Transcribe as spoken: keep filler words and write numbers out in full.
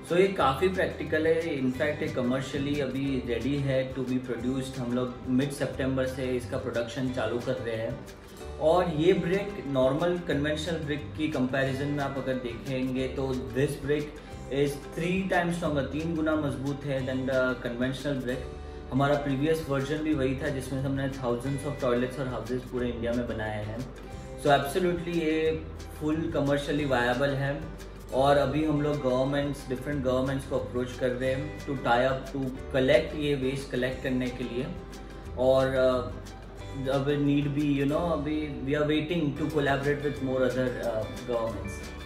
सो so, ये काफ़ी practical है। इनफैक्ट ये कमर्शियली अभी रेडी है टू बी प्रोड्यूस्ड। हम लोग मिड सितंबर से इसका प्रोडक्शन चालू कर रहे हैं। और ये ब्रिक नॉर्मल कन्वेंशनल ब्रिक की कंपैरिजन में आप अगर देखेंगे तो this brick is three times stronger, तीन गुना मजबूत है देन द कन्वेंशनल ब्रिक। हमारा प्रीवियस वर्जन भी वही था जिसमें हमने थाउजेंड्स ऑफ टॉयलेट्स और हाउसेज पूरे इंडिया में बनाए हैं। सो एब्सोल्युटली ये फुल कमर्शियली वायबल है। और अभी हम लोग गवर्नमेंट्स डिफरेंट गवर्नमेंट्स को अप्रोच कर रहे हैं to tie up to collect ये वेस्ट कलेक्ट करने के लिए। और अब नीड बी यू नो अभी we are waiting to collaborate with more other governments.